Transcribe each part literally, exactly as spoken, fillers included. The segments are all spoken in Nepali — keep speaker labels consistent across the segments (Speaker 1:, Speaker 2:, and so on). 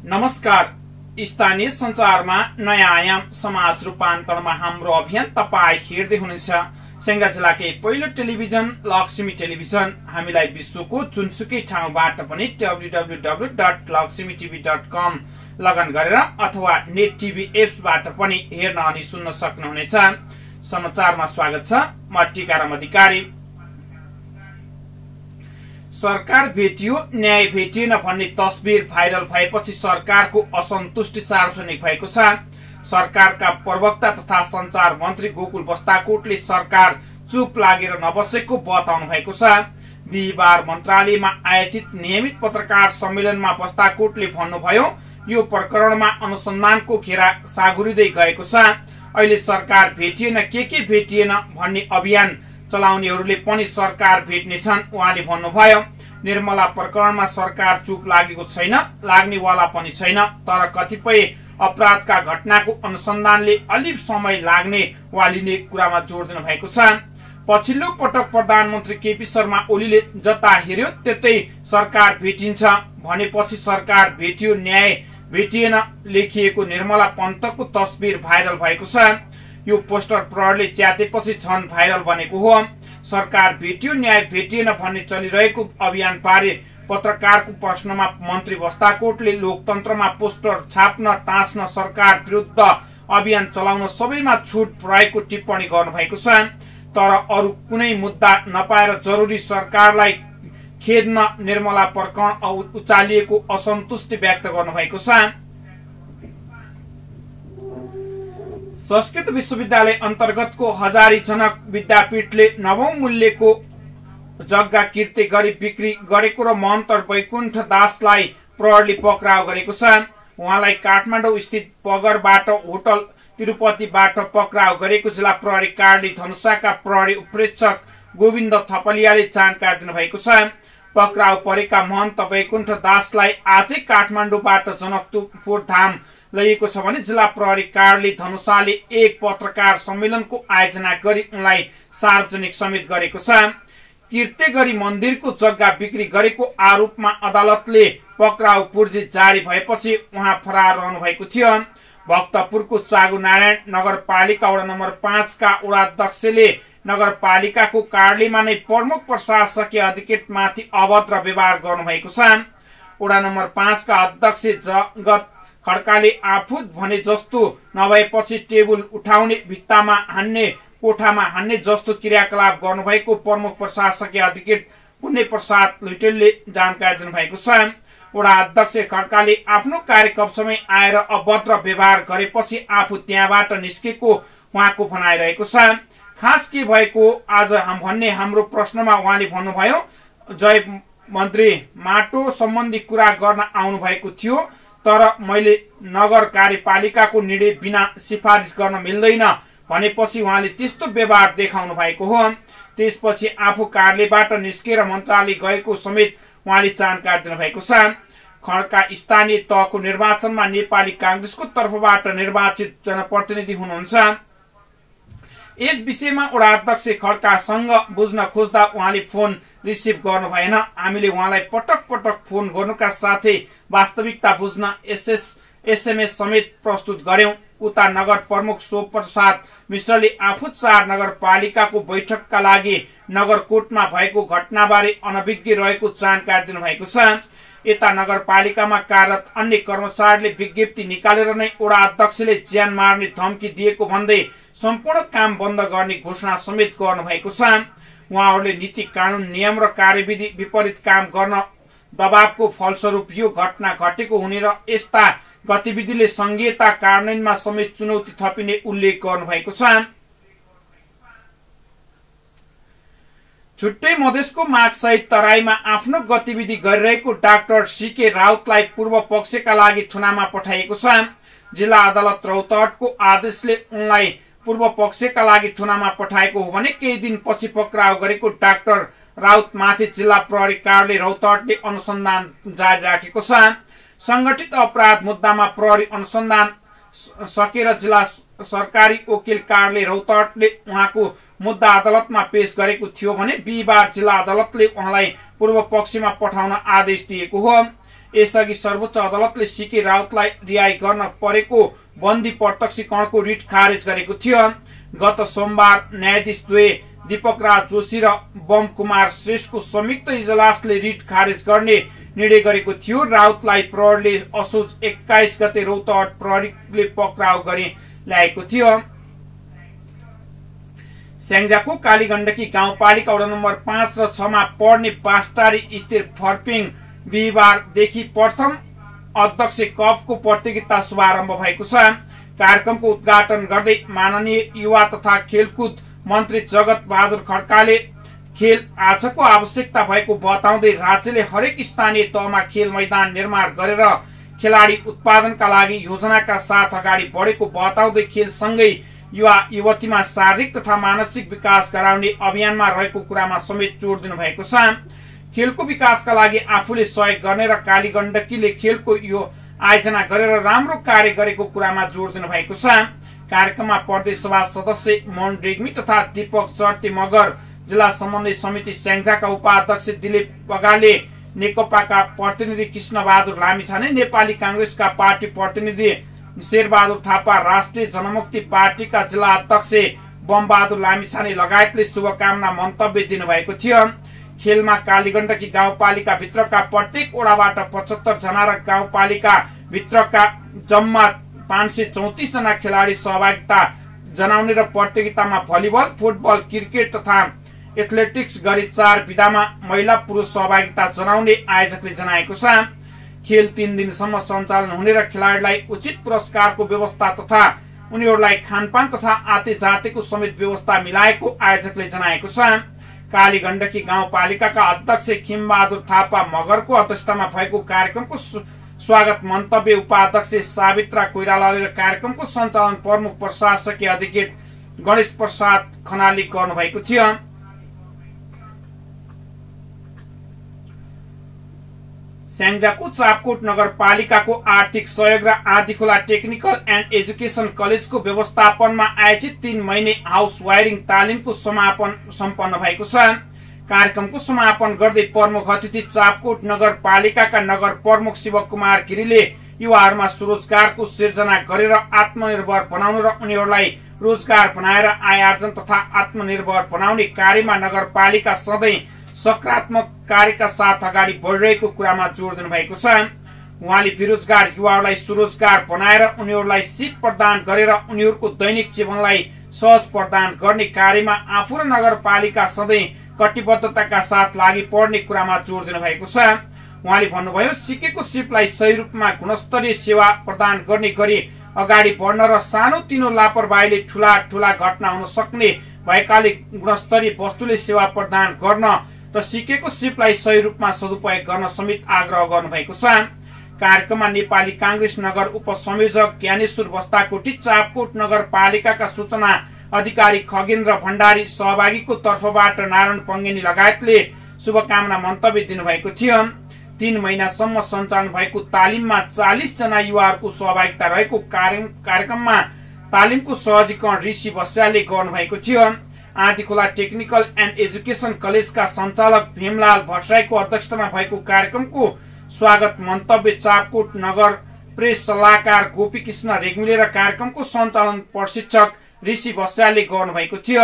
Speaker 1: नमस्कार। स्थानीय सञ्चारमा नयाँ आयाम समाज रूपान्तरणमा हाम्रो अभियान तपाई हेर्दै हुनुहुन्छ। सेंगा जिल्लाकै पहिलो टेलिभिजन लक्ष्मी टेलिभिजन। हामीलाई विश्वको जुनसुकै ठाउँबाट पनि W W W dot Laxmi TV dot com लगन गरेर अथवा नेट टिभी एप्सबाट पनि हेर्न अनि सुन्न सक्नुहुनेछ। समाचारमा स्वागत छ। म टीकाराम अधिकारी। सरकार भेटियो न्याय भेटिएन भन्ने तस्बिर भाइरल भएपछि सरकारको असन्तुष्टि सार्वजनिक भएको छ। सरकारका प्रवक्ता तथा संचार मन्त्री गोकुल बस्ताकोटले सरकार चुप लागेर नबसेको बताउनु भएको छ। बिहिबार मन्त्रालयमा आयोजित नियमित पत्रकार सम्मेलनमा बस्ताकोटले भन्नुभयो, यो प्रकरणमा अनुसन्धानको घेरा सागुरिँदै गएको छ। अहिले सरकार भेटिएन के के भेटिएन भन्ने अभियान चलाउनेहरूले पनि सरकार भेट्नेछन्। उहाँले भन्नुभयो, निर्मला प्रकरणमा सरकार चुप लागेको छैन, लाग्नेवाला पनि छैन, तर कतिपय अपराधका घटनाको अनुसन्धानले अलिक समय लाग्ने वा लिने कुरामा जोड दिनु भएको छ। पछिल्लो पटक प्रधानमन्त्री केपी शर्मा ओलीले जता हेर्यो त्यतै सरकार भेटिन्छ भनेपछि सरकार भेटियो न्याय भेटिएन लेखिएको निर्मला पन्तको तस्बिर भाइरल भएको छ। यो पोस्टर प्रहरले च्यातेपछि झन भाइरल बनेको हो। सरकार भेटियो न्याय भेटिएन भन्ने चलिरहेको अभियान बारे पत्रकारको प्रश्नमा मन्त्री बस्ताकोटले लोकतन्त्रमा पोस्टर छाप्न टाँस्न सरकार विरुद्ध अभियान चलाउन सबैमा छुट रहेको टिप्पणी गर्नुभएको छ। तर अरू कुनै मुद्दा नपाएर जरुरी सरकारलाई खेद्न निर्मला प्रकरण उचालिएको असन्तुष्टि व्यक्त गर्नुभएको छ। संस्कृत विश्वविद्यालय अन्तर्गतको हजारी जनक विद्यापीठले नवौं मूल्यको जग्गा किर्ते गरी बिक्री गरेको र महन्त वैकुण्ठ दासलाई प्रहरले पक्राउ गरेको छ। उहाँलाई काठमाडौँ स्थित पगरबाट होटल तिरुपतिबाट पक्राउ गरेको जिल्ला प्रहरी कार्यालय धनुषाका प्रहरी उपरीक्षक गोविन्द थपलियाले जानकारी दिनुभएको छ। पक्राउ परेका महन्त वैकुण्ठ दासलाई आजै काठमाडौँबाट जनकपुर धाम लैएको छ भने जिल्ला प्रहरी कार्यालय धनुषाले एक पत्रकार सम्मेलनको आयोजना गरी उनलाई सार्वजनिक समेत गरेको छ। किर्ते गरी मन्दिरको जग्गा बिक्री गरेको आरोपमा अदालतले पक्राउ पूर्जी जारी भएपछि उहाँ फरार रहनु भएको थियो। भक्तपुरको चागु नारायण नगरपालिका वडा नम्बर पाँचका वडाध्यक्षले नगरपालिकाको कार्यालयमा नै प्रमुख प्रशासकीय अधिकृतमाथि अभद्र व्यवहार गर्नुभएको छ। वडा नम्बर पाँचका अध्यक्ष जगत खड्काले आफू भने जस्तो नभएपछि टेबुल उठाउने, भित्तामा हान्ने, कोठामा हान्ने जस्तो क्रियाकलाप गर्नुभएको प्रमुख प्रशासकीय अधिकृत पुण्य प्रसाद लुटेलले जानकारी दिनुभएको छ। वडा अध्यक्ष खड्काले आफ्नो कार्यकक्षमै आएर अभद्र व्यवहार गरेपछि आफू त्यहाँबाट निस्केको उहाँको भनाइरहेको छ। खास के भएको आज हम भन्ने हाम्रो प्रश्नमा उहाँले भन्नुभयो, जय मन्त्री माटो सम्बन्धी कुरा गर्न आउनु भएको थियो, तर मैले नगर कार्यपालिकाको निर्णय बिना सिफारिस गर्न मिल्दैन भनेपछि उहाँले त्यस्तो व्यवहार देखाउनु भएको हो। त्यसपछि आफू कार्यालयबाट निस्केर मन्त्रालय गएको समेत उहाँले जानकारी दिनुभएको छ। खड्का स्थानीय तहको निर्वाचनमा नेपाली कांग्रेसको तर्फबाट निर्वाचित जनप्रतिनिधि हुनुहुन्छ। यस विषयमा वडा अध्यक्ष खड्कासँग बुझ्न खोज्दा उहाँले फोन रिसिभ गर्नु भएन। हामीले उहाँलाई पटक पटक फोन गर्नुका साथै वास्तविकता बुझ्न एसएस एसएमएस समेत प्रस्तुत गर्यौं। उता नगर प्रमुख शोभ प्रसाद मिश्रले आफू चार नगरपालिकाको बैठकका लागि नगरकोटमा भएको घटनाबारे अनभिज्ञ रहेको जानकारी दिनुभएको छ। यता नगरपालिकामा कार्यरत अन्य कर्मचारीले विज्ञप्ति निकालेर नै वडा अध्यक्षले ज्यान मार्ने धम्की दिएको भन्दै सम्पूर्ण काम बन्द गर्ने घोषणा समेत गर्नु भएको छ। उहाँहरूले नीति कानून नियम र कार्यविधि विपरीत काम गर्न दबावको फलस्वरूप यो घटना घटेको हुने र यस्ता गतिविधिले संघीयता कार्यान्वयनमा समेत चुनौती थपिने उल्लेख गर्नु भएको छ। छुट्टै मधेसको मागसहित तराईमा आफ्नो गतिविधि गरिरहेको डाक्टर सीके राउतलाई पूर्व पक्षका लागि थुनामा पठाइएको छ। जिल्ला अदालत रौतहटको आदेशले उनलाई पूर्व पक्षका लागि थुनामा पठाएको हो भने केही दिन पछि पक्राउ गरेको डाक्टर राउतमाथि जिल्ला प्रहरी कार्यालय रौतहटले अनुसन्धान जारी राखेको छ। संगठित अपराध मुद्दामा प्रहरी अनुसन्धान सकेर जिल्ला सरकारी वकिल कार्यालय रौतहटले उहाँको मुद्दा अदालतमा पेश गरेको थियो भने बिहिबार जिल्ला अदालतले उहाँलाई पूर्व पक्षमा पठाउन आदेश दिएको हो। यसअघि सर्वोच्च अदालतले सीके राउतलाई रिहाई गर्न परेको बन्दी प्रत्यक्षीकरणको रिट खारेज गरेको थियो। गत सोमबार न्यायाधीश द्वय दीपक राज जोशी र बम कुमार श्रेष्ठको संयुक्त इजलासले रिट खारेज गर्ने निर्णय गरेको थियो। राउतलाई प्रहरीले असोज एक्काइस गते रौतहट प्रहरीले पक्राउ गरी ल्याएको थियो। स्याङ्जाको कालीगण्डकी गाउँपालिका वडा नम्बर पाँच र छमा पर्ने पास्टारी स्थित फर्पिङ बिहिबारदेखि प्रथम अध्यक्ष कपको प्रतियोगिता शुभारम्भ भएको छ। कार्यक्रमको उद्घाटन गर्दै माननीय युवा तथा खेलकुद मन्त्री जगत बहादुर खड्काले खेल आजको आवश्यकता भएको बताउँदै राज्यले हरेक स्थानीय तहमा खेल मैदान निर्माण गरेर खेलाडी उत्पादनका लागि योजनाका साथ अगाडि बढेको बताउँदै खेलसँगै युवा युवतीमा शारीरिक तथा मानसिक विकास गराउने अभियानमा रहेको कुरामा समेत जोड दिनु भएको छ। खेलको विकासका लागि आफूले सहयोग गर्ने र कालीगण्डकीले खेलको यो आयोजना गरेर राम्रो कार्य गरेको कुरामा जोड दिनु भएको छ। कार्यक्रममा प्रदेश सभा सदस्य मोहन रेग्मी तथा दीपक चर्ते मगर, जिल्ला समन्वय समिति स्याङ्जाका उपाध्यक्ष दिलीप बगाले, नेकपाका प्रतिनिधि कृष्ण बहादुर लामिछाने, नेपाली कांग्रेसका पार्टी प्रतिनिधि शेरबहादुर थापा, राष्ट्रिय जनमुक्ति पार्टीका जिल्ला अध्यक्ष बमबहादुर लामिछाने लगायतले शुभकामना मन्तव्य दिनुभएको थियो। खेलमा कालीगण्डकी गाउँपालिका भित्रका प्रत्येक ओडाबाट पचहत्तर जना र गाउँपालिका भित्रका जम्मा पाँच सय चौतिस जना खेलाडी सहभागिता जनाउने र प्रतियोगितामा भलिबल, फुटबल, क्रिकेट तथा एथलेटिक्स गरी चार विधामा महिला पुरुष सहभागिता जनाउने आयोजकले जनाएको छ। खेल तीन दिनसम्म सञ्चालन हुने र खेलाडीलाई उचित पुरस्कारको व्यवस्था तथा उनीहरूलाई खानपान तथा आते जातेको समेत व्यवस्था मिलाएको आयोजकले जनाएको छ। कालीगण्डकी गाउँपालिकाका अध्यक्ष खिमबहादुर थापा मगरको अध्यक्षतामा भएको कार्यक्रमको स्वागत मन्तव्य उपाध्यक्ष सावित्रा कोइरालाले र कार्यक्रमको सञ्चालन प्रमुख प्रशासकीय अधिकृत गणेश प्रसाद खनालले गर्नुभएको थियो। स्याङ्जाको चापकोट नगरपालिकाको आर्थिक सहयोग र आँधीखोला टेक्निकल एन्ड एजुकेसन कलेजको व्यवस्थापनमा आयोजित तीन महिने हाउस वायरिङ तालिमको समापन सम्पन्न भएको छ। कार्यक्रमको समापन गर्दै प्रमुख अतिथि चापकोट नगरपालिकाका नगर प्रमुख शिव कुमार गिरीले युवाहरूमा स्वरोजगारको सिर्जना गरेर आत्मनिर्भर बनाउनु र उनीहरूलाई रोजगार बनाएर आय आर्जन तथा आत्मनिर्भर बनाउने कार्यमा नगरपालिका सधैँ सकारात्मक कार्यका साथ अगाडि बढिरहेको कुरामा जोड दिनु भएको छ। उहाँले बेरोजगार युवाहरूलाई स्वरोजगार बनाएर उनीहरूलाई सिप प्रदान गरेर उनीहरूको दैनिक जीवनलाई सहज प्रदान गर्ने कार्यमा आफू र नगरपालिका सधैँ कटिबद्धताका साथ लागि पर्ने कुरामा जोड दिनु भएको छ। उहाँले भन्नुभयो, सिकेको सिपलाई सही रूपमा गुणस्तरीय सेवा प्रदान गर्ने गरी अगाडि बढ्न र सानोतिनो लापरवाहीले ठूला ठूला घटना हुन सक्ने भएकाले गुणस्तरीय वस्तुले सेवा प्रदान गर्न र सिकेको सिपलाई सही रूपमा सदुपयोग गर्न समेत आग्रह गर्नुभएको छ। कार्यक्रममा नेपाली कांग्रेस नगर उपसंयोजक ज्ञानेश्वर बस्ताकोटी, चापकोट नगरपालिकाका सूचना अधिकारी खगेन्द्र भण्डारी, सहभागीको तर्फबाट नारायण पङ्गेनी लगायतले शुभकामना मन्तव्य दिनुभएको थियो। तीन महिनासम्म सञ्चालन भएको तालिममा चालिस जना युवाहरूको सहभागिता रहेको कार्यक्रममा तालिमको सहजीकरण ऋषि बस्यालले गर्नुभएको थियो। आँधीखोला टेक्निकल एन्ड एजुकेसन कलेजका सञ्चालक भीमलाल भट्टराईको अध्यक्षतामा भएको कार्यक्रमको स्वागत मन्तव्य चापकोट नगर प्रेस सल्लाहकार गोपी कृष्ण रेग्मीले र कार्यक्रमको सञ्चालन प्रशिक्षक ऋषि बस्यालले गर्नुभएको थियो।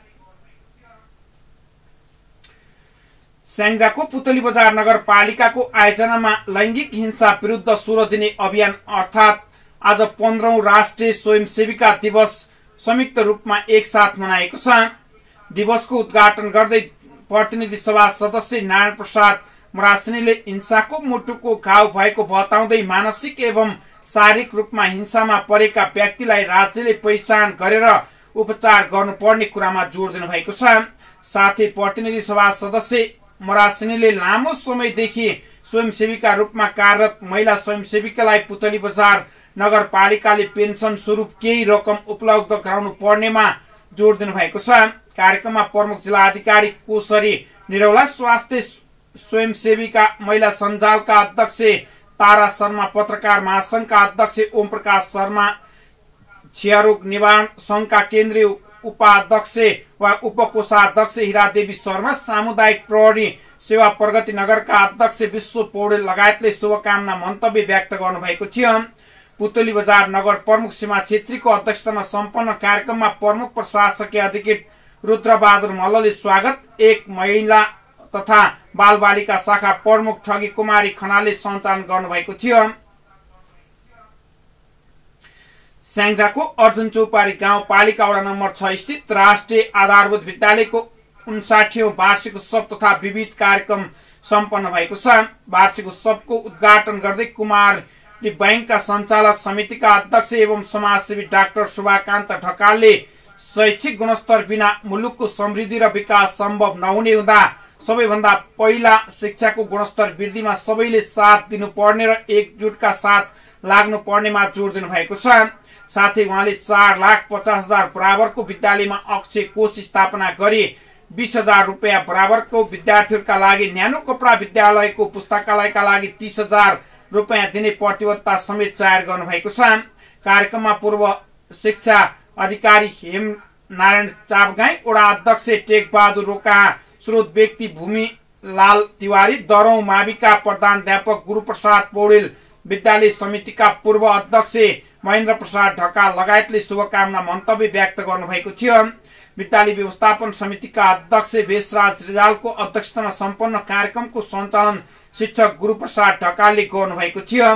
Speaker 1: स्याङ्जाको पुतली बजार नगरपालिकाको आयोजनामा लैंगिक हिंसा विरुद्ध सोह्र दिने अभियान अर्थात् आज पन्ध्रौं राष्ट्रिय स्वयंसेविका दिवस संयुक्त रूपमा एकसाथ मनाएको छ। दिवसको उद्घाटन गर्दै प्रतिनिधि सभा सदस्य नारायण प्रसाद मरासिनीले हिंसाको मुटुको घाउ भएको बताउँदै मानसिक एवं शारीरिक रूपमा हिंसामा परेका व्यक्तिलाई राज्यले पहिचान गरेर उपचार गर्नुपर्ने कुरामा जोड दिनु भएको छ। साथै प्रतिनिधि सभा सदस्य मरासिनीले लामो समयदेखि स्वयंसेवीका रूपमा कार्यरत महिला स्वयंसेविकालाई पुतली बजार नगरपालिकाले पेन्सन स्वरूप केही रकम उपलब्ध गराउनु पर्नेमा जोड दिनु भएको छ। कार्यक्रममा प्रमुख जिल्ला अधिकारी कोसरी निरौला, स्वास्थ्य स्वयंसेविका महिला सञ्जालका अध्यक्ष तारा शर्मा, पत्रकार महासंघका अध्यक्ष ओम प्रकाश शर्मा, क्षयरोग निवारण संघका केन्द्रीय उपाध्यक्ष वा उपकोषाध्यक्ष हिरादेवी शर्मा, सामुदायिक प्रहरी सेवा प्रगति नगरका अध्यक्ष विश्व पौडेल लगायतले शुभकामना मन्तव्य व्यक्त गर्नुभएको थियो। पुतली बजार नगर प्रमुख सीमा छेत्रीको अध्यक्षतामा सम्पन्न कार्यक्रममा प्रमुख प्रशासकीय अधिकृत रुद्रबहादुर मल्लले स्वागत, एक महिला तथा बालबालिका शाखा प्रमुख ठगी कुमारी खनालले सञ्चालन गर्नुभएको थियो। स्याङ्जाको अर्जुन चौपारी गाउँपालिका वडा नम्बर छ स्थित राष्ट्रिय आधारभूत विद्यालयको उन्साठीऔं वार्षिक उत्सव तथा विविध कार्यक्रम सम्पन्न भएको छ। वार्षिक उत्सवको उद्घाटन गर्दै कुमारी बैंकका सञ्चालक समितिका अध्यक्ष एवं समाजसेवी डाक्टर शुभाकान्त ढकालले शैक्षिक गुणस्तर बिना मुलुकको समृद्धि र विकास सम्भव नहुने हुँदा सबैभन्दा पहिला शिक्षाको गुणस्तर वृद्धिमा सबैले साथ दिनुपर्ने र एकजुटका साथ लाग्नु पर्नेमा जोड दिनु भएको छ। साथै उहाँले चार लाख पचास हजार बराबरको विद्यालयमा अक्षय कोष स्थापना गरी बीस हजार रुपियाँ बराबरको विद्यार्थीहरूका लागि न्यानो कपडा विद्यालयको पुस्तकालयका लागि तीस हजार रुपियाँ दिने प्रतिबद्धता समेत जाहेर गर्नुभएको छ। कार्यक्रममा पूर्व शिक्षा अधिकारी हेम नारायण चापगाई, वडा अध्यक्ष टेक बहादुर रोका, स्रोत व्यक्ति भूमि लाल तिवारी, दरौं माविका प्रधानाध्यापक गुरुप्रसाद पौडेल, विद्यालय समितिका पूर्व अध्यक्ष महेन्द्र प्रसाद ढकाल लगायतले शुभकामना मन्तव्य व्यक्त गर्नुभएको थियो। विद्यालय व्यवस्थापन समितिका अध्यक्ष भेषराज रिजालको अध्यक्षतामा सम्पन्न कार्यक्रमको सञ्चालन शिक्षक गुरुप्रसाद ढकालले गर्नुभएको थियो।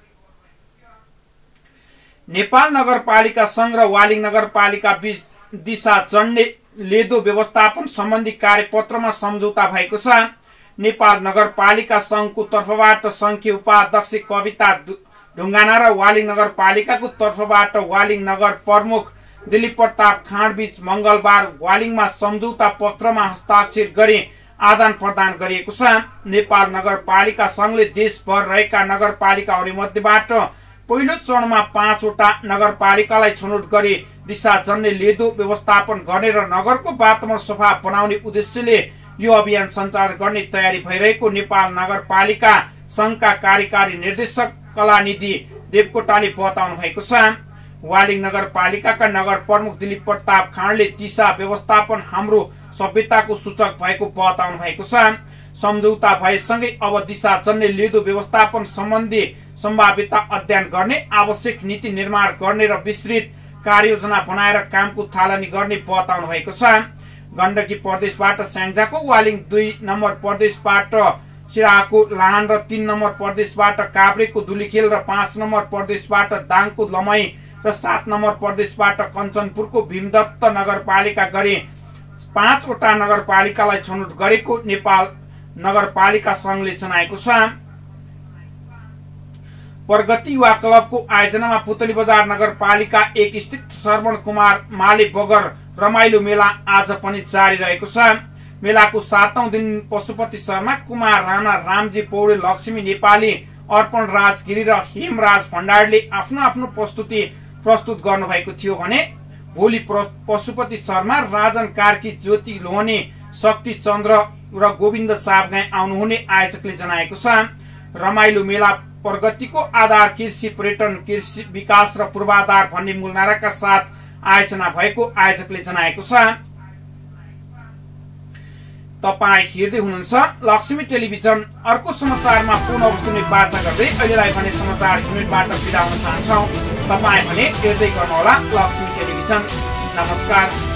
Speaker 1: नेपाल नगरपालिका संघ र वालिङ नगरपालिका बीच दिशा जन्ने लेदो व्यवस्थापन सम्बन्धी कार्यपत्रमा सम्झौता भएको छ। नेपाल नगरपालिका संघको तर्फबाट संघीय उपाध्यक्ष कविता ढुङ्गाना र वालिङ नगरपालिकाको तर्फबाट वालिङ नगर प्रमुख दिलीप प्रताप खाँड बीच मंगलबार वालिङमा सम्झौता पत्रमा हस्ताक्षर गरी आदान प्रदान गरिएको छ। नेपाल नगरपालिका संघले देशभर रहेका नगरपालिकाहरू मध्येबाट पहिलो चरणमा पाँचवटा नगरपालिकालाई छनौट गरी दिशा जन्ने लेदो व्यवस्थापन गर्ने र नगरको वातावरण सफा बनाउने उद्देश्यले यो अभियान सञ्चालन गर्ने तयारी भइरहेको नेपाल नगरपालिका संघका कार्यकारी निर्देशक कलानिधि देवकोटाले बताउनु भएको छ। वालिङ नगरपालिकाका नगर प्रमुख दिलीप प्रताप खाँडले दिशा व्यवस्थापन हाम्रो सभ्यताको सूचक भएको बताउनु भएको छ। सम्झौता भएसँगै अब दिशा जन्ने लेदो व्यवस्थापन सम्बन्धी सम्भाव्यता अध्ययन गर्ने, आवश्यक नीति निर्माण गर्ने र विस्तृत कार्ययोजना बनाएर कामको थालनी गर्ने बताउनु भएको छ। गण्डकी प्रदेशबाट स्याङ्जाको वालिङ, दुई नम्बर प्रदेशबाट सिराहाको लाहान र तीन नम्बर प्रदेशबाट काभ्रेको दुलीखेल र पाँच नम्बर प्रदेशबाट दाङको लमई र सात नम्बर प्रदेशबाट कञ्चनपुरको भीमदत्त नगरपालिका गरी पाँचवटा नगरपालिकालाई छनौट गरेको नेपाल नगरपालिका संघले जनाएको छ। प्रगति युवा क्लबको आयोजनामा पुतली बजार नगरपालिका एक स्थित श्रवण कुमार माले बगर रमाइलो मेला आज पनि जारी रहेको छ। मेलाको सातौं दिन पशुपति शर्मा, कुमार राणा, रामजी पौडेल, लक्ष्मी नेपाली, अर्पण राजगिरी र हेमराज भण्डारले आफ्नो आफ्नो प्रस्तुति प्रस्तुत गर्नुभएको थियो भने भोलि पशुपति शर्मा, राजन कार्की, ज्योति लोहनी, शक्ति चन्द्र र गोविन्द सापगाई आउनुहुने आयोजकले जनाएको छ। रमाइलो मेला प्रगतिको आधार कृषि, पर्यटन, कृषि विकास र पूर्वाधार भन्ने मूल नाराका साथ आयोजना भएको आयोजकले जनाएको छ। तपाई हेर्दै हुनुहुन्छ लक्ष्मी टेलिभिजन। अर्को समाचारमा पुनः उपस्थित बाचा गर्दै अहिलेलाई भने समाचार युनिटबाट बिदा हुन चाहन्छौँ। तपाई भने हेर्दै गर्नुहोला लक्ष्मी टेलिभिजन। नमस्कार।